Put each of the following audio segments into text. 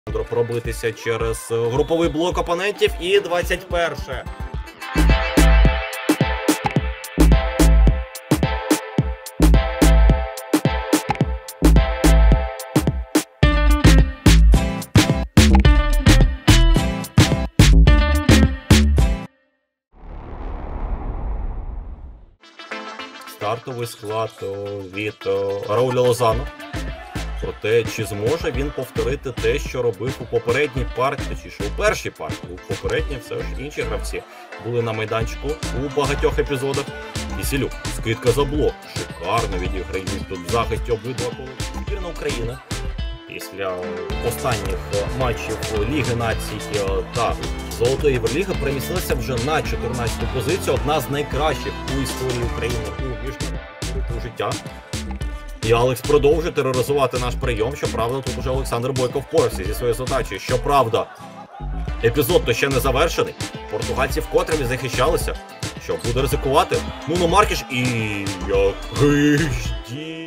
Пробитися через груповий блок опонентів і 21-е. Стартовий склад від Рауля Лозано. Проте, чи зможе він повторити те, що робив у попередній партії, точніше у першій партії. У попередній все ж інші гравці були на майданчику у багатьох епізодах. Кісілюк, скидка за блок. Шикарно відіграють тут в захисті обидва коли. Збірна України після останніх матчів Ліги Націй та Золотої Євроліги перемістилася вже на 14-ту позицію. Одна з найкращих у історії України у міжнародному життя. І Алекс продовжує тероризувати наш прийом. Щоправда, тут уже Олександр Бойко впорався зі своєю задачею. Щоправда, епізод то ще не завершений. Португальці вкотре не захищалися. Що, буде ризикувати? Нуно Маркеш і... який ж дій!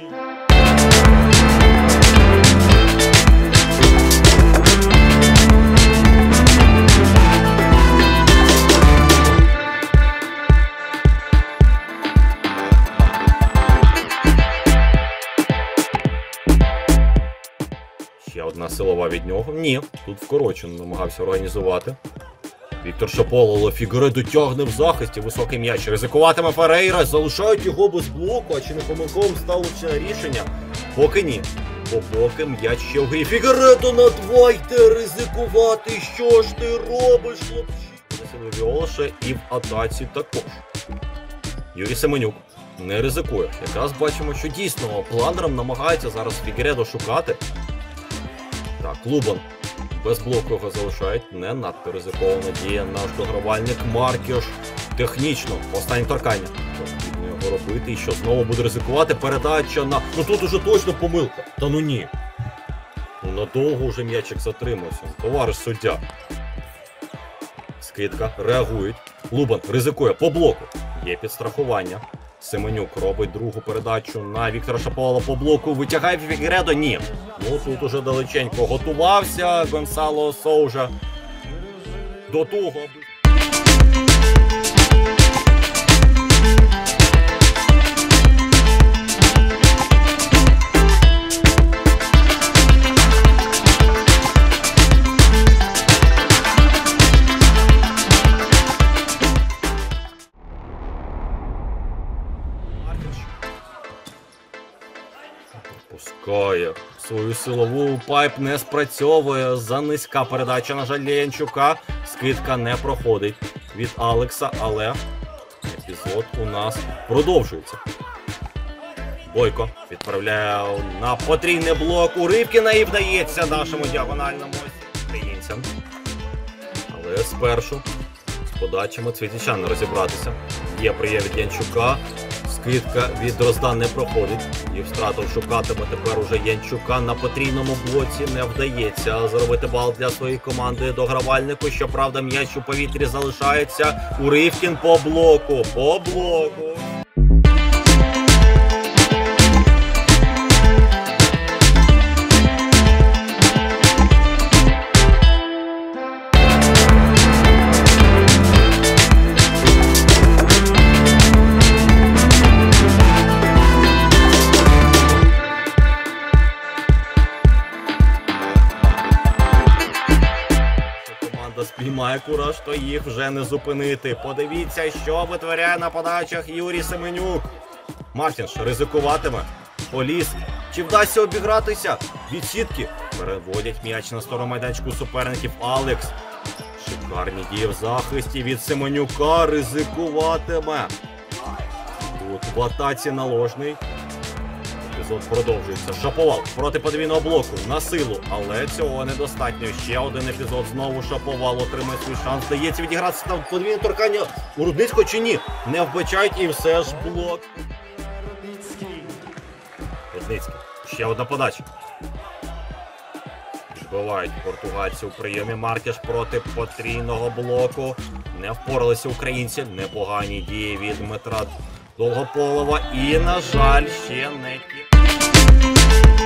Ще одна силова від нього. Ні, тут вкорочено намагався організувати. Віктор Шапололо, Фігуредо тягне в захисті, високий м'яч. Ризикуватиме Ферейра, залишають його без блоку, а чи не помилковим стало чи рішення? Поки ні. Бо поки м'яч ще в грі. Фігуредо на 2 йде ризикувати. Що ж ти робиш, хлопчик? Василь Віолоше і в атаці також. Юрій Семенюк не ризикує. Якраз бачимо, що дійсно планером намагається зараз Фігуредо шукати. Так, Лубан без блоку його залишають. Не надто ризиковано діє наш догравальник Маркеш. Технічно, останнє торкання. Потрібно його робити. І що, знову буде ризикувати? Передача на... Ну тут уже точно помилка. Та ну ні. Ну надовго вже м'ячик затримався. Товариш суддя. Скидка. Реагують. Лубан ризикує по блоку. Є підстрахування. Семенюк робить другу передачу на Віктора Шапололо по блоку. Витягає Фігуредо? Ні. Ну тут уже далеченько готувався Гонсало Соужа до того. Пускає свою силову, пайп не спрацьовує, занизька передача, на жаль, для Янчука. Скидка не проходить від Алекса, але епізод у нас продовжується. Бойко відправляє на потрійний блок у Ривкіна і вдається нашому діагональному українцям. Але спершу з подачами Цвітічана розібратися. Є прияв від Янчука. Скидка від Дрозда не проходить. І втратив шукатиме тепер уже Янчука на потрійному блоці. Не вдається зробити бал для своєї команди догравальнику. Щоправда, м'яч у повітрі залишається. Уривкін по блоку. По блоку. Спіймає кураж, то їх вже не зупинити. Подивіться, що витворяє на подачах Юрій Семенюк. Мартінш ризикуватиме. Поліз. Чи вдасться обігратися? Від сітки. Переводять м'яч на сторону майданчику суперників. Алекс. Шикарні дії в захисті від Семенюка. Ризикуватиме. Тут в атаці наложний. Епізод продовжується. Шаповал проти подвійного блоку на силу, але цього недостатньо. Ще один епізод. Знову Шаповал отримає свій шанс. Дається відігратися там подвійне торкання у Рудницького чи ні? Не вбачають і все ж блок. Рудницький. Ще одна подача. Збивають португальці у прийомі. Маркеш проти потрійного блоку. Не впоралися українці. Непогані дії від Дмитра Довгополова. І, на жаль, ще не ті.